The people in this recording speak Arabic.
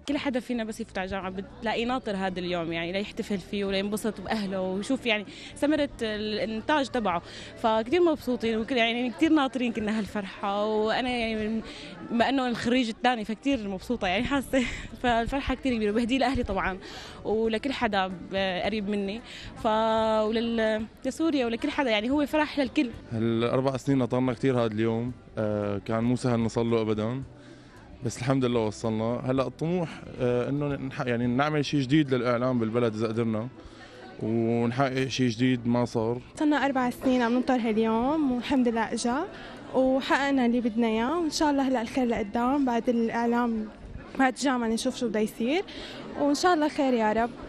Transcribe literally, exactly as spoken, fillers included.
كل حدا فينا بس يفتح جامعة بتلاقيه ناطر هذا اليوم، يعني ليحتفل فيه ولينبسط بأهله ويشوف يعني ثمرة الإنتاج تبعه. فكتير مبسوطين وكل يعني كتير ناطرين كنا هالفرحة، وأنا يعني بما أنه الخريج الثاني فكتير مبسوطة يعني حاسة. فالفرحة كتير كبيرة، وبهدي لأهلي طبعا ولكل حدا قريب مني، ف ولل... لسوريا ولكل حدا، يعني هو فرح للكل. هالأربع سنين نطرنا كتير هذا اليوم، آه كان مو سهل نوصل له أبدا، بس الحمد لله وصلنا. هلا الطموح آه انه يعني نعمل شيء جديد للاعلام بالبلد اذا قدرنا، ونحقق شيء جديد ما صار. صرنا اربع سنين عم ننطر هاليوم والحمد لله اجا وحققنا اللي بدنا اياه، وان شاء الله هلا الخير لقدام بعد الاعلام بعد الجامعه نشوف شو بده يصير، وان شاء الله خير يا رب.